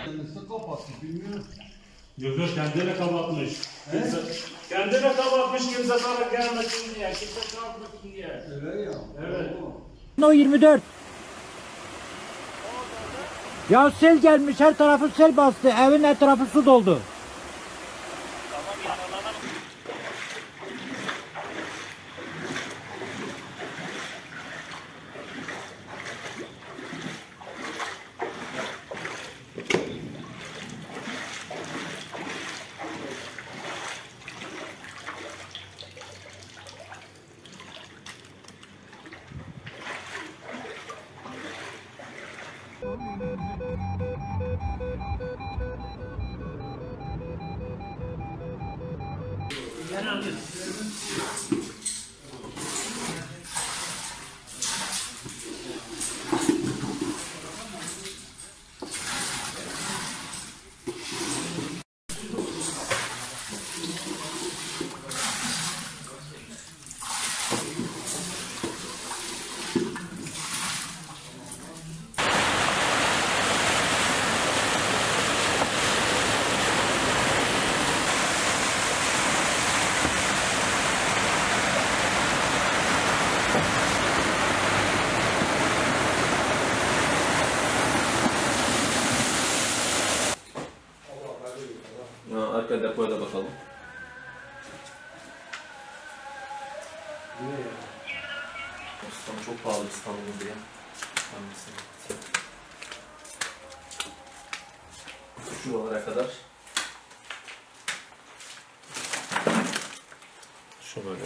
Kendisi kapattı, bilmiyorum. Yok kendine kapatmış. Kendine kapatmış, kimse sana gelmesin diye, kimse çarpmasın diye. Öyle ya. Evet. O 24. Ya sel gelmiş, her tarafı sel bastı, evin etrafı su doldu. Arka depoya da bakalım. İstanbul çok pahalı İstanbul'un diye. Şuralara kadar. Şu böyle.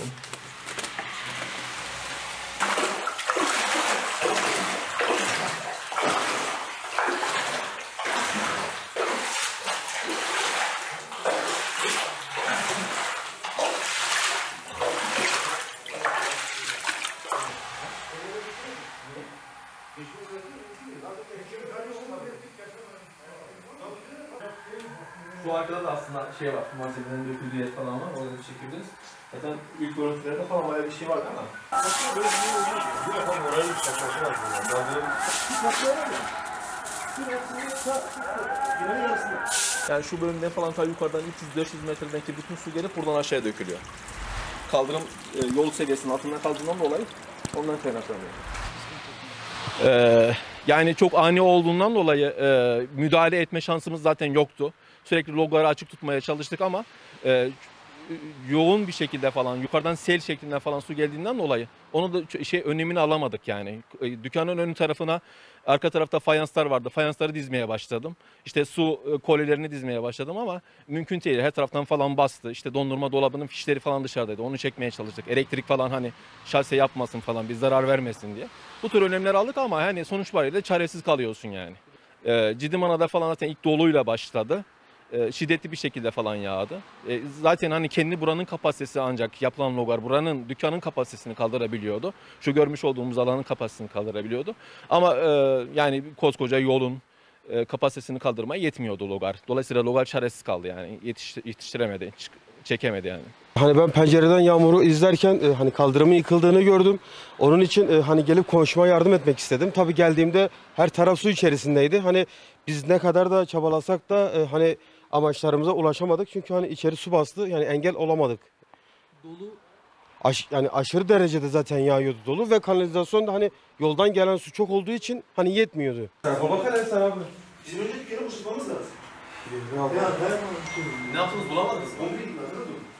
Şu arkada da aslında şey var, malzemelerin döküldüğü yer falan var, orada çekildiniz. Zaten ilk görüntülerde falan bayağı bir şey vardı ama. Yani şu bölümden falan ta yukarıdan 300-500 metredeki bütün su gelip buradan aşağıya dökülüyor. Kaldırım yol seviyesinin altından kaldığından dolayı ondan kaynaklanıyor. Yani çok ani olduğundan dolayı müdahale etme şansımız zaten yoktu. Sürekli logları açık tutmaya çalıştık ama yoğun bir şekilde falan yukarıdan sel şeklinde falan su geldiğinden dolayı onu da önlemini alamadık yani. Dükkanın ön tarafına arka tarafta fayanslar vardı. Fayansları dizmeye başladım. İşte su kolilerini dizmeye başladım ama mümkün değil. Her taraftan falan bastı. İşte dondurma dolabının fişleri falan dışarıdaydı. Onu çekmeye çalıştık. Elektrik falan hani şase yapmasın falan, bir zarar vermesin diye. Bu tür önlemler aldık ama hani sonuç bariyle çaresiz kalıyorsun yani. Cidimana'da falan zaten ilk doluyla başladı. Şiddetli bir şekilde falan yağdı. Zaten hani kendi buranın kapasitesi ancak yapılan logar buranın dükkanın kapasitesini kaldırabiliyordu. Şu görmüş olduğumuz alanın kapasitesini kaldırabiliyordu. Ama yani koskoca yolun kapasitesini kaldırmaya yetmiyordu logar. Dolayısıyla logar çaresiz kaldı yani yetiştiremedi, çekemedi yani. Hani ben pencereden yağmuru izlerken hani kaldırımın yıkıldığını gördüm. Onun için hani gelip komşuma yardım etmek istedim. Tabii geldiğimde her taraf su içerisindeydi. Hani biz ne kadar da çabalasak da hani amaçlarımıza ulaşamadık. Çünkü hani içeri su bastı. Yani engel olamadık. Dolu yani aşırı derecede zaten yağıyordu dolu ve kanalizasyon da hani yoldan gelen su çok olduğu için hani yetmiyordu. Baba sen abi. Bizim önce dükkanı boşaltmamız lazım. Ne yaptınız, bulamadınız mı?